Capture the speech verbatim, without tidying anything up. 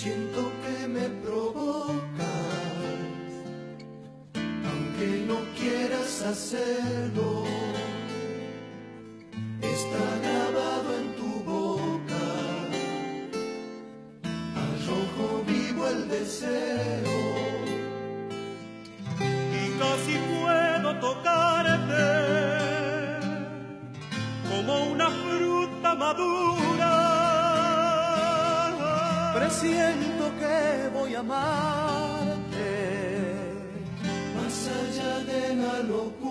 Siento que me provocas, aunque no quieras hacerlo. Está grabado en tu boca, al rojo vivo el deseo. Y casi puedo tocarte como una fruta madura. Presiento que voy a amarte más allá de la locura.